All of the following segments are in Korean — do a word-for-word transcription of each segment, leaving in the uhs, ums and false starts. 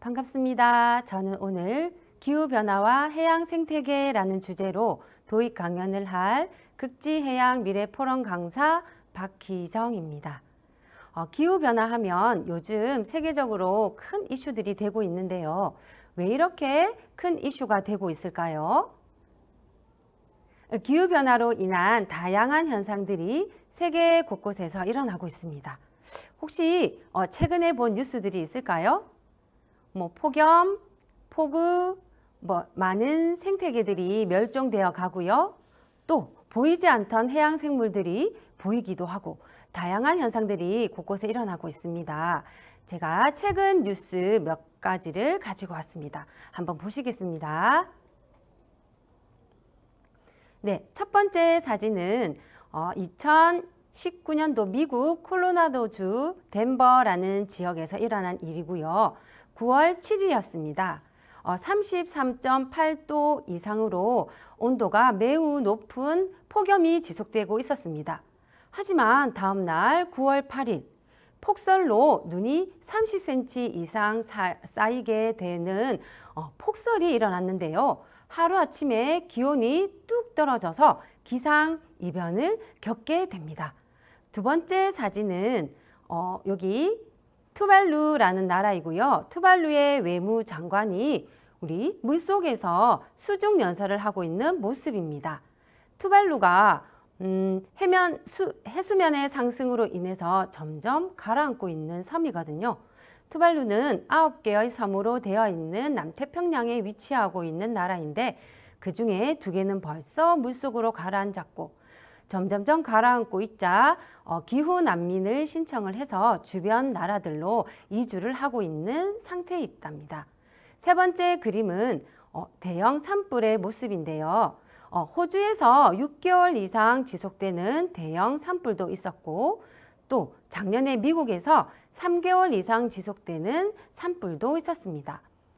반갑습니다. 저는 오늘 기후변화와 해양생태계라는 주제로 도입 강연을 할 극지해양미래포럼 강사 박희정입니다. 어, 기후변화 하면 요즘 세계적으로 큰 이슈들이 되고 있는데요. 왜 이렇게 큰 이슈가 되고 있을까요? 기후변화로 인한 다양한 현상들이 세계 곳곳에서 일어나고 있습니다. 혹시 어, 최근에 본 뉴스들이 있을까요? 뭐 폭염, 폭우, 뭐 많은 생태계들이 멸종되어 가고요. 또 보이지 않던 해양 생물들이 보이기도 하고 다양한 현상들이 곳곳에 일어나고 있습니다. 제가 최근 뉴스 몇 가지를 가지고 왔습니다. 한번 보시겠습니다. 네, 첫 번째 사진은 어, 이천십구 년도 미국 콜로라도주 덴버라는 지역에서 일어난 일이고요. 구월 칠일이었습니다. 어, 삼십삼 점 팔 도 이상으로 온도가 매우 높은 폭염이 지속되고 있었습니다. 하지만 다음 날 구월 팔일 폭설로 눈이 삼십 센티미터 이상 사, 쌓이게 되는 어, 폭설이 일어났는데요. 하루아침에 기온이 뚝 떨어져서 기상이변을 겪게 됩니다. 두 번째 사진은 어, 여기 투발루라는 나라이고요. 투발루의 외무장관이 우리 물속에서 수중 연설을 하고 있는 모습입니다. 투발루가 음, 해면, 수, 해수면의 상승으로 인해서 점점 가라앉고 있는 섬이거든요. 투발루는 아홉 개의 섬으로 되어 있는 남태평양에 위치하고 있는 나라인데 그 중에 두 개는 벌써 물속으로 가라앉았고 점점점 가라앉고 있자 어, 기후 난민을 신청을 해서 주변 나라들로 이주를 하고 있는 상태에 있답니다. 세 번째 그림은 어, 대형 산불의 모습인데요. 어, 호주에서 육 개월 이상 지속되는 대형 산불도 있었고 또 작년에 미국에서 삼 개월 이상 지속되는 산불도 있었습니다.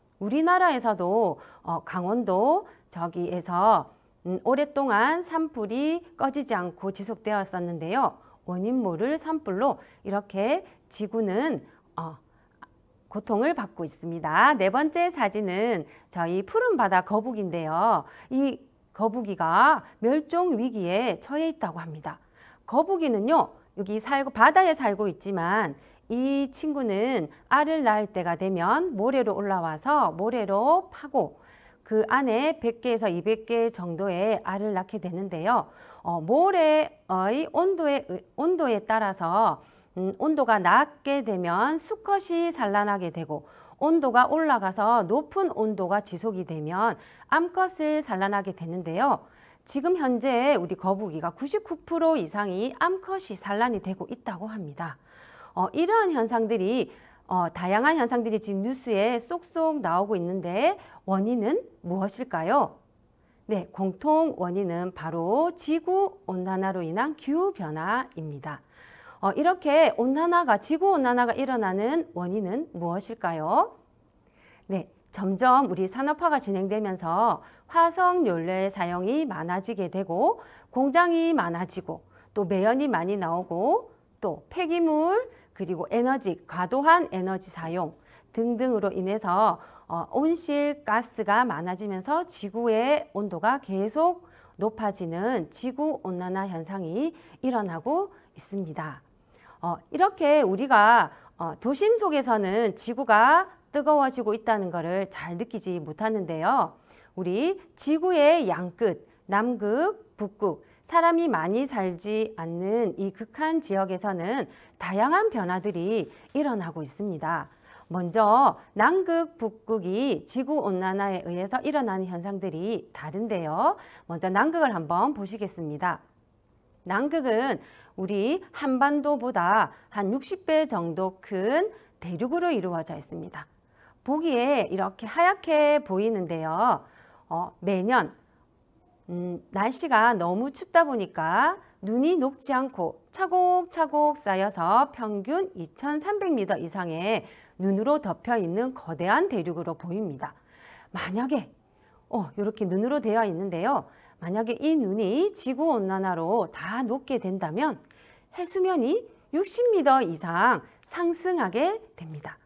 우리나라에서도 어, 강원도 저기에서 음, 오랫동안 산불이 꺼지지 않고 지속되었었는데요. 원인 모를 산불로 이렇게 지구는 어, 고통을 받고 있습니다. 네 번째 사진은 저희 푸른바다 거북인데요. 이 거북이가 멸종 위기에 처해 있다고 합니다. 거북이는요, 여기 살고 바다에 살고 있지만 이 친구는 알을 낳을 때가 되면 모래로 올라와서 모래로 파고 그 안에 백 개에서 이백 개 정도의 알을 낳게 되는데요. 어, 모래의 온도에, 온도에 따라서 음, 온도가 낮게 되면 수컷이 산란하게 되고 온도가 올라가서 높은 온도가 지속이 되면 암컷을 산란하게 되는데요. 지금 현재 우리 거북이가 구십구 퍼센트 이상이 암컷이 산란이 되고 있다고 합니다. 어, 이러한 현상들이 어, 다양한 현상들이 지금 뉴스에 쏙쏙 나오고 있는데 원인은 무엇일까요? 네, 공통 원인은 바로 지구온난화로 인한 기후변화입니다. 어, 이렇게 온난화가, 지구온난화가 일어나는 원인은 무엇일까요? 네, 점점 우리 산업화가 진행되면서 화석연료의 사용이 많아지게 되고 공장이 많아지고 또 매연이 많이 나오고 또 폐기물 그리고 에너지, 과도한 에너지 사용 등등으로 인해서 어, 온실가스가 많아지면서 지구의 온도가 계속 높아지는 지구온난화 현상이 일어나고 있습니다. 어, 이렇게 우리가 어, 도심 속에서는 지구가 뜨거워지고 있다는 것을 잘 느끼지 못하는데요. 우리 지구의 양끝, 남극, 북극, 사람이 많이 살지 않는 이 극한 지역에서는 다양한 변화들이 일어나고 있습니다. 먼저 남극, 북극이 지구온난화에 의해서 일어나는 현상들이 다른데요. 먼저 남극을 한번 보시겠습니다. 남극은 우리 한반도보다 한 육십 배 정도 큰 대륙으로 이루어져 있습니다. 보기에 이렇게 하얗게 보이는데요. 어, 매년 음, 날씨가 너무 춥다 보니까 눈이 녹지 않고 차곡차곡 쌓여서 평균 이천삼백 미터 이상의 눈으로 덮여 있는 거대한 대륙으로 보입니다. 만약에 어, 이렇게 눈으로 되어 있는데요. 만약에 이 눈이 지구온난화로 다 녹게 된다면 해수면이 육십 미터 이상 상승하게 됩니다.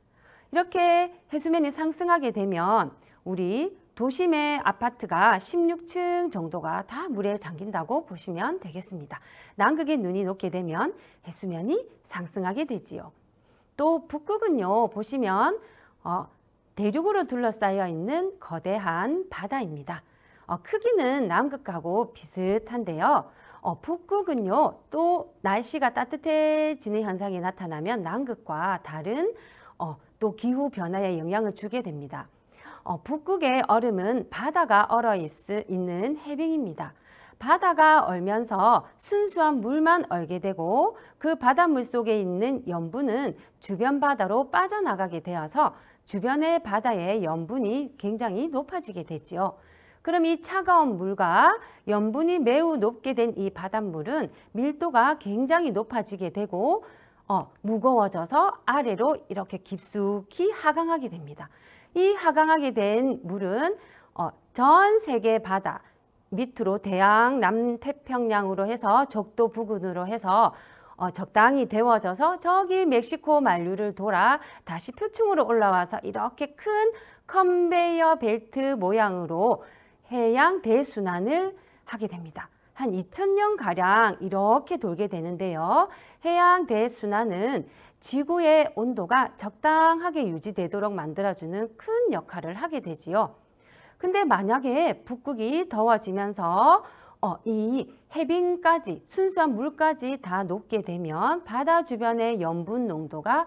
이렇게 해수면이 상승하게 되면 우리 도심의 아파트가 십육 층 정도가 다 물에 잠긴다고 보시면 되겠습니다. 남극에 눈이 녹게 되면 해수면이 상승하게 되지요. 또 북극은요, 보시면 어, 대륙으로 둘러싸여 있는 거대한 바다입니다. 어, 크기는 남극하고 비슷한데요. 어, 북극은요, 또 날씨가 따뜻해지는 현상이 나타나면 남극과 다른 어, 또 기후 변화에 영향을 주게 됩니다. 어, 북극의 얼음은 바다가 얼어 있, 있는 해빙입니다. 바다가 얼면서 순수한 물만 얼게 되고 그 바닷물 속에 있는 염분은 주변 바다로 빠져나가게 되어서 주변의 바다의 염분이 굉장히 높아지게 되지요. 그럼 이 차가운 물과 염분이 매우 높게 된 이 바닷물은 밀도가 굉장히 높아지게 되고 어, 무거워져서 아래로 이렇게 깊숙이 하강하게 됩니다. 이 하강하게 된 물은 어, 전 세계 바다 밑으로 대양 남태평양으로 해서 적도 부근으로 해서 어, 적당히 데워져서 저기 멕시코 만류를 돌아 다시 표층으로 올라와서 이렇게 큰 컨베이어 벨트 모양으로 해양 대순환을 하게 됩니다. 한 이천 년가량 이렇게 돌게 되는데요. 해양 대순환은 지구의 온도가 적당하게 유지되도록 만들어주는 큰 역할을 하게 되지요. 근데 만약에 북극이 더워지면서 어, 이 해빙까지 순수한 물까지 다 녹게 되면 바다 주변의 염분 농도가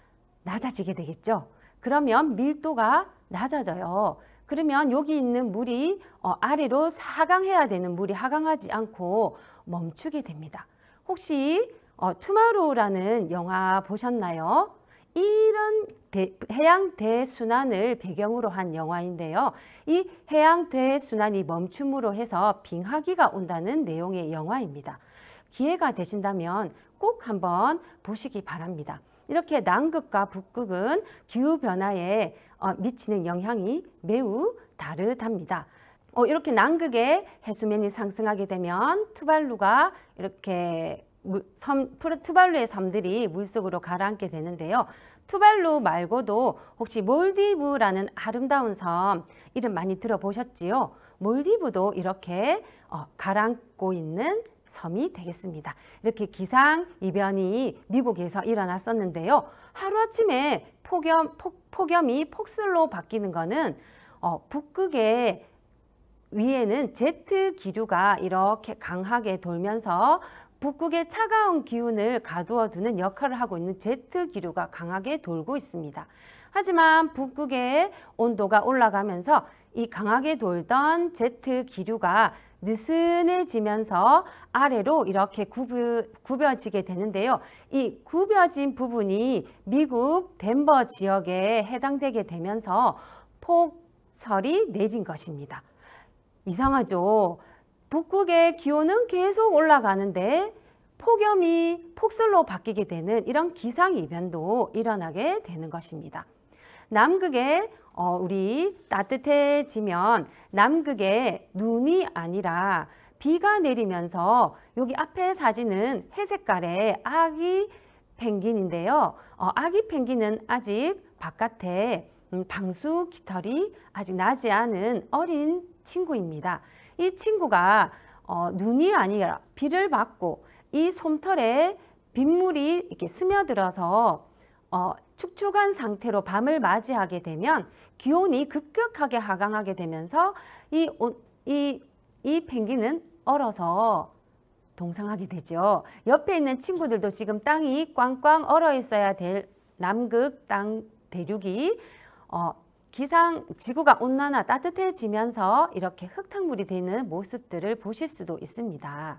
낮아지게 되겠죠. 그러면 밀도가 낮아져요. 그러면 여기 있는 물이 어, 아래로 하강해야 되는 물이 하강하지 않고 멈추게 됩니다. 혹시 어, 투마로우라는 영화 보셨나요? 이런 대, 해양 대순환을 배경으로 한 영화인데요. 이 해양 대순환이 멈춤으로 해서 빙하기가 온다는 내용의 영화입니다. 기회가 되신다면 꼭 한번 보시기 바랍니다. 이렇게 남극과 북극은 기후변화에 어, 미치는 영향이 매우 다르답니다. 어, 이렇게 남극의 해수면이 상승하게 되면 투발루가 이렇게 물, 섬, 투발루의 섬들이 물속으로 가라앉게 되는데요. 투발루 말고도 혹시 몰디브라는 아름다운 섬 이름 많이 들어보셨지요? 몰디브도 이렇게 어, 가라앉고 있는 섬이 되겠습니다. 이렇게 기상이변이 미국에서 일어났었는데요. 하루아침에 폭염, 폭, 폭염이 폭설로 바뀌는 것은 어, 북극의 위에는 제트 기류가 이렇게 강하게 돌면서 북극의 차가운 기운을 가두어 두는 역할을 하고 있는 제트 기류가 강하게 돌고 있습니다. 하지만 북극의 온도가 올라가면서 이 강하게 돌던 제트 기류가 느슨해지면서 아래로 이렇게 구부, 굽여지게 되는데요. 이 굽여진 부분이 미국 덴버 지역에 해당되게 되면서 폭설이 내린 것입니다. 이상하죠? 북극의 기온은 계속 올라가는데 폭염이 폭설로 바뀌게 되는 이런 기상이변도 일어나게 되는 것입니다. 남극에 어, 우리 따뜻해지면 남극에 눈이 아니라 비가 내리면서 여기 앞에 사진은 회색깔의 아기 펭귄인데요. 어, 아기 펭귄은 아직 바깥에 음, 방수 깃털이 아직 나지 않은 어린 친구입니다. 이 친구가 어, 눈이 아니라 비를 맞고 이 솜털에 빗물이 이렇게 스며들어서 어, 축축한 상태로 밤을 맞이하게 되면 기온이 급격하게 하강하게 되면서 이, 이, 이 펭귄은 얼어서 동상하게 되죠. 옆에 있는 친구들도 지금 땅이 꽝꽝 얼어 있어야 될 남극 땅 대륙이 어, 기상 지구가 온난화 따뜻해지면서 이렇게 흙탕물이 되는 모습들을 보실 수도 있습니다.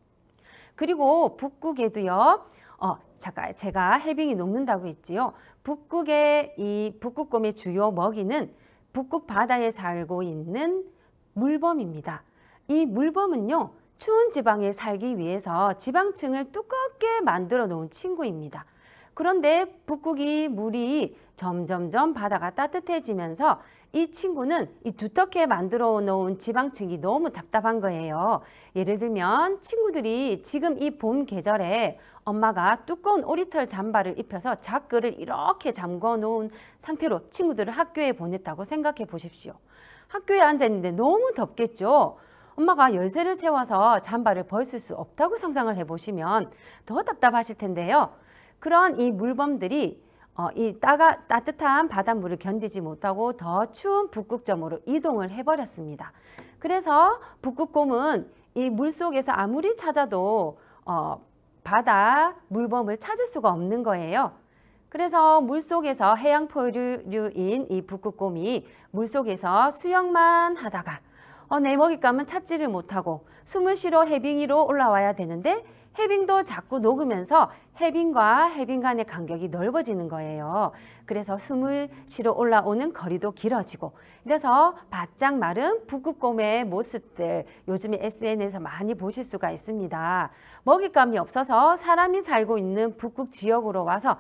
그리고 북극에도요. 어, 잠깐 제가 해빙이 녹는다고 했지요. 북극의 이 북극곰의 주요 먹이는 북극 바다에 살고 있는 물범입니다. 이 물범은요. 추운 지방에 살기 위해서 지방층을 두껍게 만들어 놓은 친구입니다. 그런데 북극이 물이 점점점 바다가 따뜻해지면서 이 친구는 이 두텁게 만들어 놓은 지방층이 너무 답답한 거예요. 예를 들면 친구들이 지금 이 봄 계절에 엄마가 두꺼운 오리털 잠바를 입혀서 자끌을 이렇게 잠궈 놓은 상태로 친구들을 학교에 보냈다고 생각해 보십시오. 학교에 앉아 있는데 너무 덥겠죠. 엄마가 열쇠를 채워서 잠바를 벗을 수 없다고 상상을 해보시면 더 답답하실 텐데요. 그런 이 물범들이 어, 이 따가, 따뜻한 바닷물을 견디지 못하고 더 추운 북극점으로 이동을 해버렸습니다. 그래서 북극곰은 이 물속에서 아무리 찾아도 어, 바다 물범을 찾을 수가 없는 거예요. 그래서 물속에서 해양 포유류인 이 북극곰이 물속에서 수영만 하다가 어, 내 먹잇감은 찾지를 못하고 숨을 쉬러 해빙 위로 올라와야 되는데 해빙도 자꾸 녹으면서 해빙과 해빙 간의 간격이 넓어지는 거예요. 그래서 숨을 쉬러 올라오는 거리도 길어지고, 그래서 바짝 마른 북극곰의 모습들 요즘에 에스엔에스에서 많이 보실 수가 있습니다. 먹잇감이 없어서 사람이 살고 있는 북극 지역으로 와서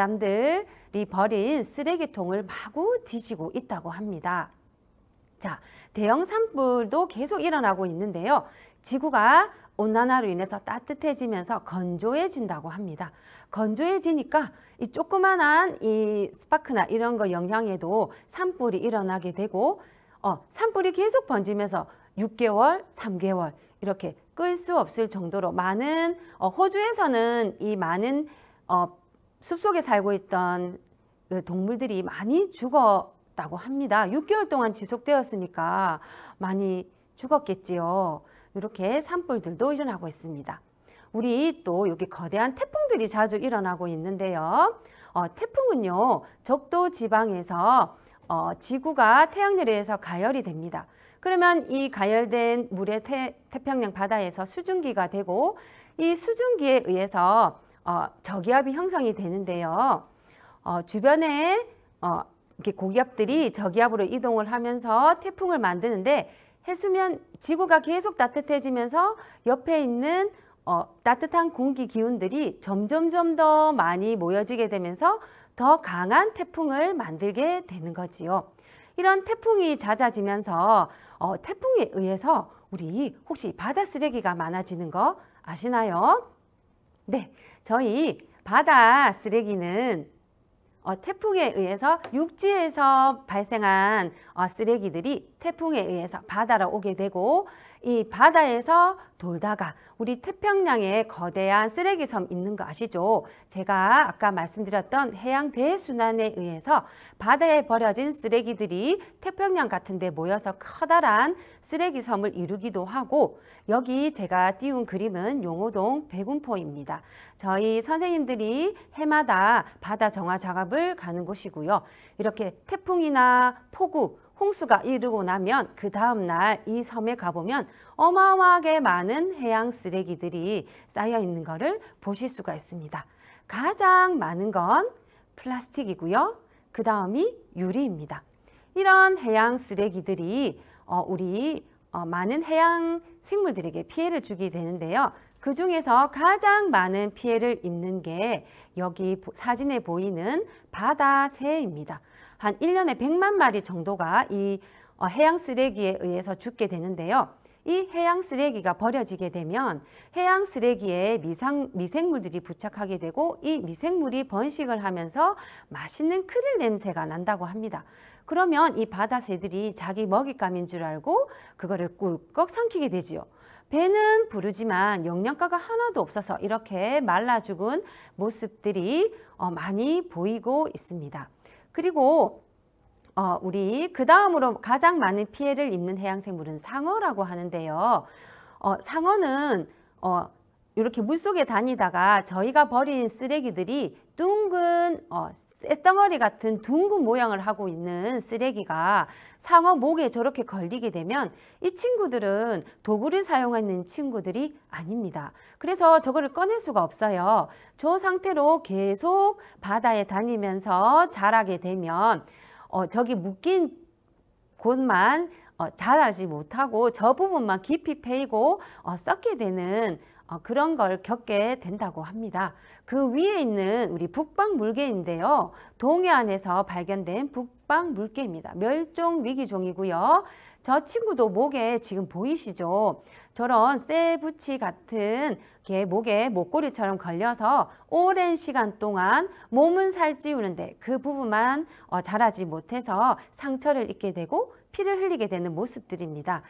사람들이 버린 쓰레기통을 마구 뒤지고 있다고 합니다. 자, 대형 산불도 계속 일어나고 있는데요. 지구가 온난화로 인해서 따뜻해지면서 건조해진다고 합니다. 건조해지니까 이 조그만한 이 스파크나 이런 거 영향에도 산불이 일어나게 되고, 어, 산불이 계속 번지면서 육 개월, 삼 개월 이렇게 끌 수 없을 정도로 많은, 어, 호주에서는 이 많은 어, 숲속에 살고 있던 그 동물들이 많이 죽었다고 합니다. 육 개월 동안 지속되었으니까 많이 죽었겠지요. 이렇게 산불들도 일어나고 있습니다. 우리 또 여기 거대한 태풍들이 자주 일어나고 있는데요. 어, 태풍은요, 적도 지방에서 어, 지구가 태양열에 의해서 가열이 됩니다. 그러면 이 가열된 물의 태, 태평양 바다에서 수증기가 되고, 이 수증기에 의해서 어, 저기압이 형성이 되는데요. 어, 주변에 어, 이렇게 고기압들이 저기압으로 이동을 하면서 태풍을 만드는데, 해수면 지구가 계속 따뜻해지면서 옆에 있는 어, 따뜻한 공기 기운들이 점점점 더 많이 모여지게 되면서 더 강한 태풍을 만들게 되는 거지요. 이런 태풍이 잦아지면서 어, 태풍에 의해서 우리 혹시 바다 쓰레기가 많아지는 거 아시나요? 네, 저희 바다 쓰레기는 어, 태풍에 의해서 육지에서 발생한 어, 쓰레기들이 태풍에 의해서 바다로 오게 되고, 이 바다에서 돌다가 우리 태평양에 거대한 쓰레기 섬 있는 거 아시죠? 제가 아까 말씀드렸던 해양 대순환에 의해서 바다에 버려진 쓰레기들이 태평양 같은 데 모여서 커다란 쓰레기 섬을 이루기도 하고, 여기 제가 띄운 그림은 용호동 백운포입니다. 저희 선생님들이 해마다 바다 정화 작업을 가는 곳이고요. 이렇게 태풍이나 폭우, 홍수가 이르고 나면 그 다음날 이 섬에 가보면 어마어마하게 많은 해양 쓰레기들이 쌓여 있는 것을 보실 수가 있습니다. 가장 많은 건 플라스틱이고요. 그 다음이 유리입니다. 이런 해양 쓰레기들이 어, 우리 어, 많은 해양 생물들에게 피해를 주게 되는데요. 그 중에서 가장 많은 피해를 입는 게 여기 사진에 보이는 바다새입니다. 한 일 년에 백만 마리 정도가 이 해양 쓰레기에 의해서 죽게 되는데요. 이 해양 쓰레기가 버려지게 되면 해양 쓰레기에 미상, 미생물들이 부착하게 되고, 이 미생물이 번식을 하면서 맛있는 크릴 냄새가 난다고 합니다. 그러면 이 바다새들이 자기 먹잇감인 줄 알고 그거를 꿀꺽 삼키게 되지요. 배는 부르지만 영양가가 하나도 없어서 이렇게 말라 죽은 모습들이 많이 보이고 있습니다. 그리고 어, 우리 그 다음으로 가장 많은 피해를 입는 해양생물은 상어라고 하는데요. 어, 상어는 어, 이렇게 물속에 다니다가 저희가 버린 쓰레기들이 둥근 어, 쇳덩어리 같은 둥근 모양을 하고 있는 쓰레기가 상어 목에 저렇게 걸리게 되면 이 친구들은 도구를 사용하는 친구들이 아닙니다. 그래서 저거를 꺼낼 수가 없어요. 저 상태로 계속 바다에 다니면서 자라게 되면 어, 저기 묶인 곳만 어, 자라지 못하고 저 부분만 깊이 패이고 어, 썩게 되는 어, 그런 걸 겪게 된다고 합니다. 그 위에 있는 우리 북방물개인데요. 동해안에서 발견된 북방물개입니다. 멸종 위기종이고요. 저 친구도 목에 지금 보이시죠? 저런 쇠붙이 같은 게 목에 목걸이처럼 걸려서 오랜 시간 동안 몸은 살찌우는데 그 부분만 어, 자라지 못해서 상처를 입게 되고 피를 흘리게 되는 모습들입니다.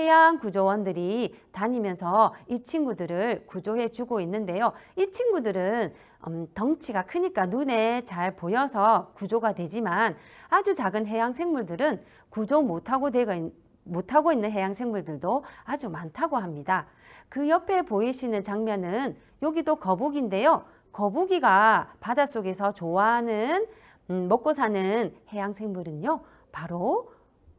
해양구조원들이 다니면서 이 친구들을 구조해 주고 있는데요. 이 친구들은 음, 덩치가 크니까 눈에 잘 보여서 구조가 되지만 아주 작은 해양 생물들은 구조 못하고 되고 못하고 있는 해양 생물들도 아주 많다고 합니다. 그 옆에 보이시는 장면은 여기도 거북인데요. 거북이가 바닷속에서 좋아하는 음, 먹고 사는 해양 생물은요. 바로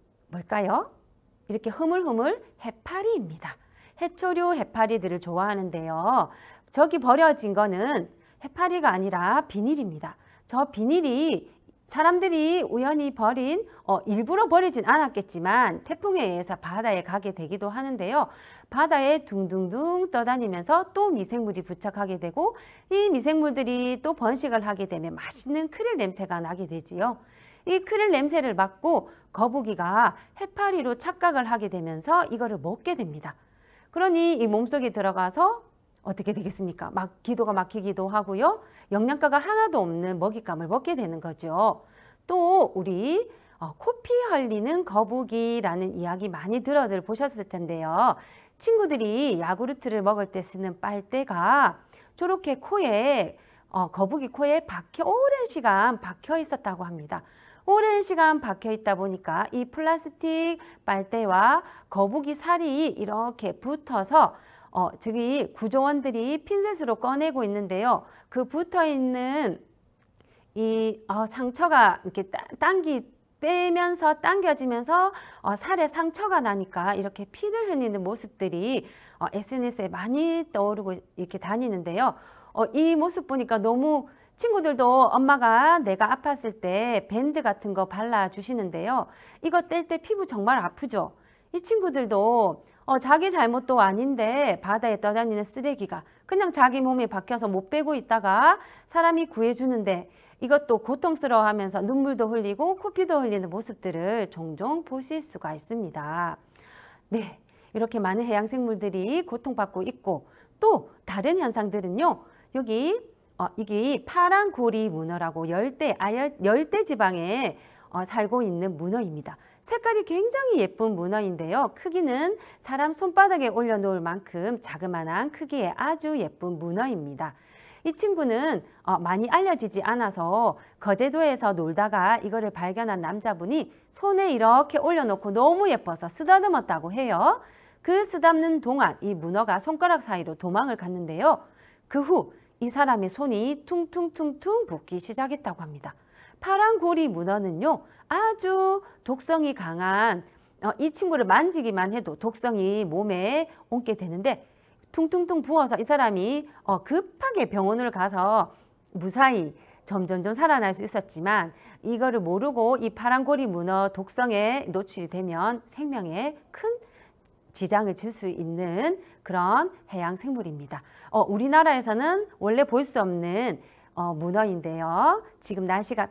뭘까요? 이렇게 흐물흐물 해파리입니다. 해초류 해파리들을 좋아하는데요. 저기 버려진 거는 해파리가 아니라 비닐입니다. 저 비닐이 사람들이 우연히 버린 어, 일부러 버리진 않았겠지만 태풍에 의해서 바다에 가게 되기도 하는데요. 바다에 둥둥둥 떠다니면서 또 미생물이 부착하게 되고 이 미생물들이 또 번식을 하게 되면 맛있는 크릴 냄새가 나게 되지요. 이 크릴 냄새를 맡고 거북이가 해파리로 착각을 하게 되면서 이거를 먹게 됩니다. 그러니 이 몸속에 들어가서 어떻게 되겠습니까? 막 기도가 막히기도 하고요. 영양가가 하나도 없는 먹잇감을 먹게 되는 거죠. 또 우리 어, 코피 흘리는 거북이라는 이야기 많이 들어들 보셨을 텐데요. 친구들이 야구르트를 먹을 때 쓰는 빨대가 저렇게 코에 어, 거북이 코에 박혀 오랜 시간 박혀 있었다고 합니다. 오랜 시간 박혀 있다 보니까 이 플라스틱 빨대와 거북이 살이 이렇게 붙어서 어, 저기 구조원들이 핀셋으로 꺼내고 있는데요. 그 붙어 있는 이 어, 상처가 이렇게 당기 빼면서 당겨지면서 어, 살에 상처가 나니까 이렇게 피를 흘리는 모습들이 어, 에스엔에스에 많이 떠오르고 이렇게 다니는데요. 어, 이 모습 보니까 너무 친구들도 엄마가 내가 아팠을 때 밴드 같은 거 발라주시는데요. 이거 뗄 때 피부 정말 아프죠. 이 친구들도 어, 자기 잘못도 아닌데 바다에 떠다니는 쓰레기가 그냥 자기 몸에 박혀서 못 빼고 있다가 사람이 구해주는데 이것도 고통스러워하면서 눈물도 흘리고 코피도 흘리는 모습들을 종종 보실 수가 있습니다. 네, 이렇게 많은 해양생물들이 고통받고 있고 또 다른 현상들은요. 여기 어, 이게 파란 고리 문어라고 열대, 아열, 열대 지방에 어, 살고 있는 문어입니다. 색깔이 굉장히 예쁜 문어인데요. 크기는 사람 손바닥에 올려놓을 만큼 자그마한 크기의 아주 예쁜 문어입니다. 이 친구는 어, 많이 알려지지 않아서 거제도에서 놀다가 이거를 발견한 남자분이 손에 이렇게 올려놓고 너무 예뻐서 쓰다듬었다고 해요. 그 쓰다듬는 동안 이 문어가 손가락 사이로 도망을 갔는데요. 그 후 이 사람의 손이 퉁퉁퉁퉁 붓기 시작했다고 합니다. 파란 고리 문어는요. 아주 독성이 강한 어, 이 친구를 만지기만 해도 독성이 몸에 옮게 되는데 퉁퉁퉁 부어서 이 사람이 어, 급하게 병원을 가서 무사히 점점점 살아날 수 있었지만 이거를 모르고 이 파란고리 문어 독성에 노출이 되면 생명에 큰 지장을 줄 수 있는 그런 해양 생물입니다. 어, 우리나라에서는 원래 볼 수 없는 어, 문어인데요. 지금 날씨가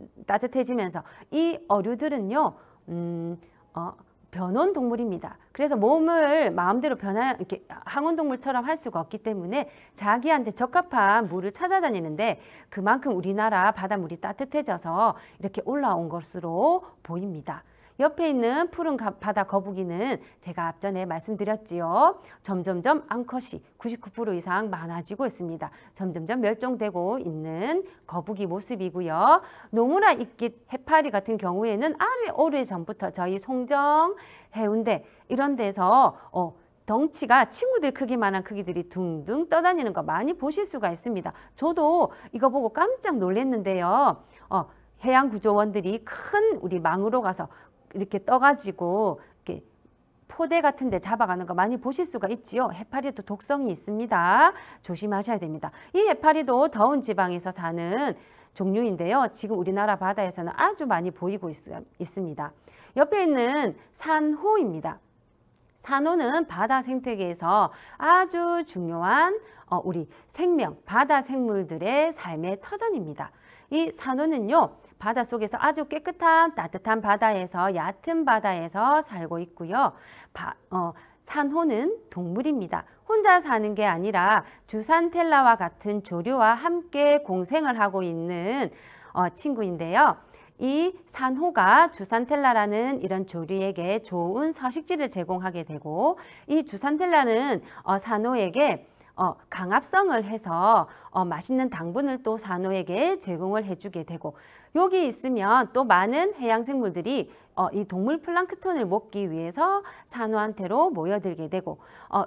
따뜻해지면서 이 어류들은요, 음, 어, 변온 동물입니다. 그래서 몸을 마음대로 변화, 이렇게 항온 동물처럼 할 수가 없기 때문에 자기한테 적합한 물을 찾아다니는데 그만큼 우리나라 바닷물이 따뜻해져서 이렇게 올라온 것으로 보입니다. 옆에 있는 푸른 바다 거북이는 제가 앞전에 말씀드렸지요. 점점점 암컷이 구십구 퍼센트 이상 많아지고 있습니다. 점점점 멸종되고 있는 거북이 모습이고요. 노무라 이끼 해파리 같은 경우에는 아래 오래전부터 저희 송정, 해운대 이런 데서 어, 덩치가 친구들 크기만한 크기들이 둥둥 떠다니는 거 많이 보실 수가 있습니다. 저도 이거 보고 깜짝 놀랐는데요. 어, 해양구조원들이 큰 우리 망으로 가서 이렇게 떠가지고 이렇게 포대 같은 데 잡아가는 거 많이 보실 수가 있지요. 해파리도 독성이 있습니다. 조심하셔야 됩니다. 이 해파리도 더운 지방에서 사는 종류인데요. 지금 우리나라 바다에서는 아주 많이 보이고 있, 있습니다. 옆에 있는 산호입니다. 산호는 바다 생태계에서 아주 중요한 어, 우리 생명, 바다 생물들의 삶의 터전입니다. 이 산호는요, 바닷속에서 아주 깨끗한 따뜻한 바다에서 얕은 바다에서 살고 있고요. 바, 어, 산호는 동물입니다. 혼자 사는 게 아니라 주산텔라와 같은 조류와 함께 공생을 하고 있는 어, 친구인데요. 이 산호가 주산텔라라는 이런 조류에게 좋은 서식지를 제공하게 되고, 이 주산텔라는 어, 산호에게 어, 강압성을 해서 어, 맛있는 당분을 또 산호에게 제공을 해주게 되고, 여기 있으면 또 많은 해양생물들이 어, 이 동물 플랑크톤을 먹기 위해서 산호한테로 모여들게 되고, 어,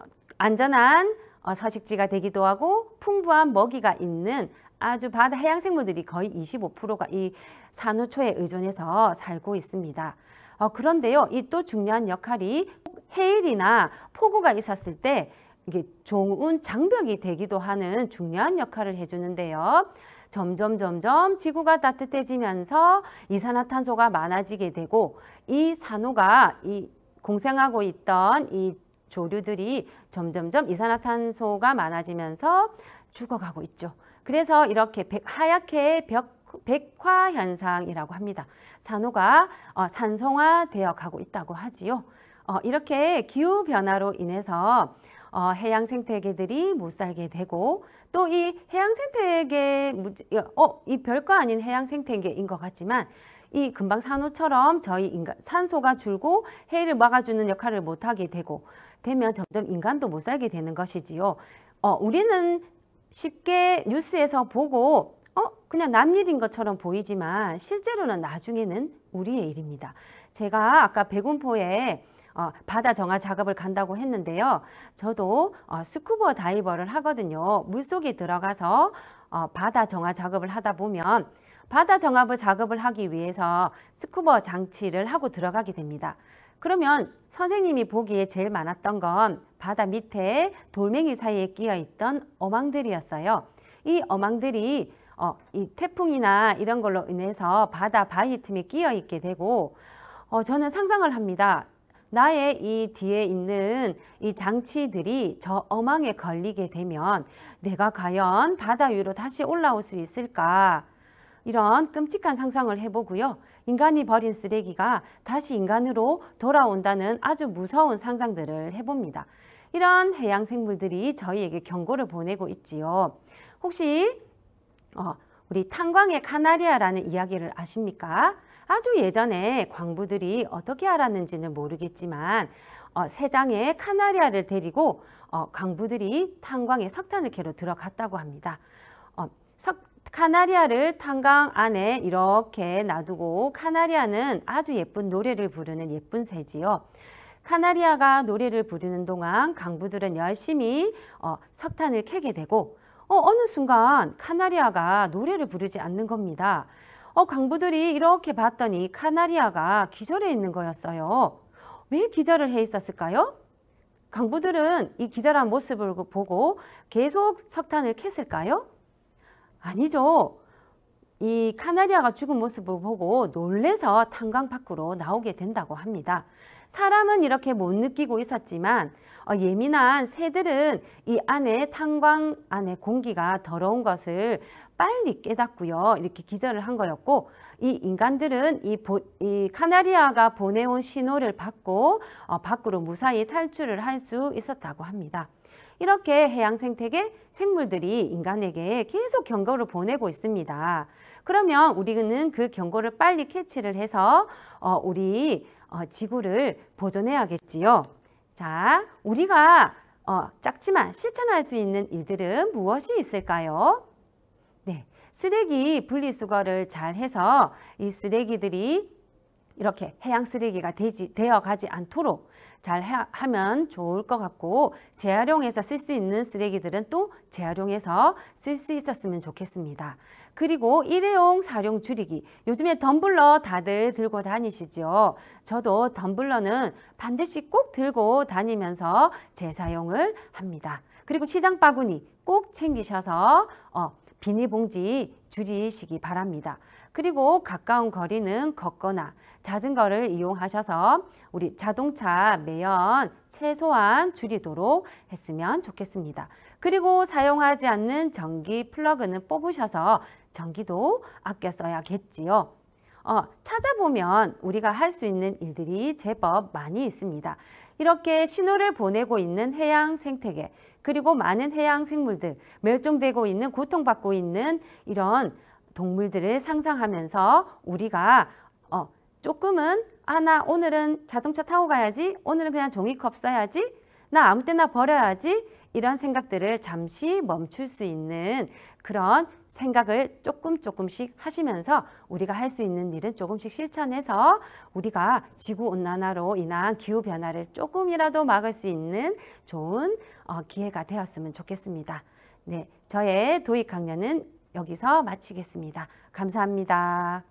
안전한 어, 서식지가 되기도 하고 풍부한 먹이가 있는 아주 바다 해양생물들이 거의 이십오 퍼센트가 이 산호초에 의존해서 살고 있습니다. 어, 그런데요, 이 또 중요한 역할이 해일이나 폭우가 있었을 때 이게 좋은 장벽이 되기도 하는 중요한 역할을 해주는데요. 점점 점점 지구가 따뜻해지면서 이산화탄소가 많아지게 되고, 이 산호가 이 공생하고 있던 이 조류들이 점점점 이산화탄소가 많아지면서 죽어가고 있죠. 그래서 이렇게 백, 하얗게 벽, 백화 현상이라고 합니다. 산호가 어, 산성화되어 가고 있다고 하지요. 어, 이렇게 기후 변화로 인해서 어, 해양 생태계들이 못 살게 되고, 또 이 해양 생태계, 어, 이 별거 아닌 해양 생태계인 것 같지만, 이 금방 산호처럼 저희 인간 산소가 줄고 해를 막아주는 역할을 못 하게 되고 되면 점점 인간도 못 살게 되는 것이지요. 어, 우리는 쉽게 뉴스에서 보고 어, 그냥 남 일인 것처럼 보이지만 실제로는 나중에는 우리의 일입니다. 제가 아까 백운포에 어, 바다 정화 작업을 간다고 했는데요. 저도 어, 스쿠버 다이버를 하거든요. 물속에 들어가서 어, 바다 정화 작업을 하다 보면 바다 정화 작업을 하기 위해서 스쿠버 장치를 하고 들어가게 됩니다. 그러면 선생님이 보기에 제일 많았던 건 바다 밑에 돌멩이 사이에 끼어 있던 어망들이었어요. 이 어망들이 어, 이 태풍이나 이런 걸로 인해서 바다 바위 틈에 끼어 있게 되고, 어, 저는 상상을 합니다. 나의 이 뒤에 있는 이 장치들이 저 어망에 걸리게 되면 내가 과연 바다 위로 다시 올라올 수 있을까? 이런 끔찍한 상상을 해보고요. 인간이 버린 쓰레기가 다시 인간으로 돌아온다는 아주 무서운 상상들을 해봅니다. 이런 해양 생물들이 저희에게 경고를 보내고 있지요. 혹시 어, 우리 탄광의 카나리아라는 이야기를 아십니까? 아주 예전에 광부들이 어떻게 알았는지는 모르겠지만 어, 세 장의 카나리아를 데리고 어, 광부들이 탄광에 석탄을 캐러 들어갔다고 합니다. 어, 석, 카나리아를 탄광 안에 이렇게 놔두고, 카나리아는 아주 예쁜 노래를 부르는 예쁜 새지요. 카나리아가 노래를 부르는 동안 광부들은 열심히 어, 석탄을 캐게 되고, 어, 어느 순간 카나리아가 노래를 부르지 않는 겁니다. 어, 광부들이 이렇게 봤더니 카나리아가 기절해 있는 거였어요. 왜 기절을 해 있었을까요? 광부들은 이 기절한 모습을 보고 계속 석탄을 캤을까요? 아니죠. 이 카나리아가 죽은 모습을 보고 놀래서 탄광 밖으로 나오게 된다고 합니다. 사람은 이렇게 못 느끼고 있었지만 어, 예민한 새들은 이 안에 탄광 안에 공기가 더러운 것을 빨리 깨닫고요. 이렇게 기절을 한 거였고, 이 인간들은 이, 보, 이 카나리아가 보내온 신호를 받고 어, 밖으로 무사히 탈출을 할 수 있었다고 합니다. 이렇게 해양 생태계 생물들이 인간에게 계속 경고를 보내고 있습니다. 그러면 우리는 그 경고를 빨리 캐치를 해서 어, 우리 어, 지구를 보존해야겠지요. 자, 우리가 어, 작지만 실천할 수 있는 일들은 무엇이 있을까요? 네, 쓰레기 분리수거를 잘 해서 이 쓰레기들이 이렇게 해양 쓰레기가 되지, 되어 가지 않도록 잘 하, 하면 좋을 것 같고, 재활용해서 쓸 수 있는 쓰레기들은 또 재활용해서 쓸 수 있었으면 좋겠습니다. 그리고 일회용 사용 줄이기. 요즘에 텀블러 다들 들고 다니시죠? 저도 텀블러는 반드시 꼭 들고 다니면서 재사용을 합니다. 그리고 시장 바구니 꼭 챙기셔서 어, 비닐봉지 줄이시기 바랍니다. 그리고 가까운 거리는 걷거나 자전거를 이용하셔서 우리 자동차 매연 최소한 줄이도록 했으면 좋겠습니다. 그리고 사용하지 않는 전기 플러그는 뽑으셔서 전기도 아껴 써야겠지요. 어, 찾아보면 우리가 할 수 있는 일들이 제법 많이 있습니다. 이렇게 신호를 보내고 있는 해양 생태계, 그리고 많은 해양 생물들, 멸종되고 있는, 고통받고 있는 이런 동물들을 상상하면서 우리가 어, 조금은 아, 나 오늘은 자동차 타고 가야지, 오늘은 그냥 종이컵 써야지, 나 아무 때나 버려야지, 이런 생각들을 잠시 멈출 수 있는 그런 생각을 조금 조금씩 하시면서 우리가 할 수 있는 일은 조금씩 실천해서 우리가 지구온난화로 인한 기후변화를 조금이라도 막을 수 있는 좋은 기회가 되었으면 좋겠습니다. 네, 저의 도익 강연은 여기서 마치겠습니다. 감사합니다.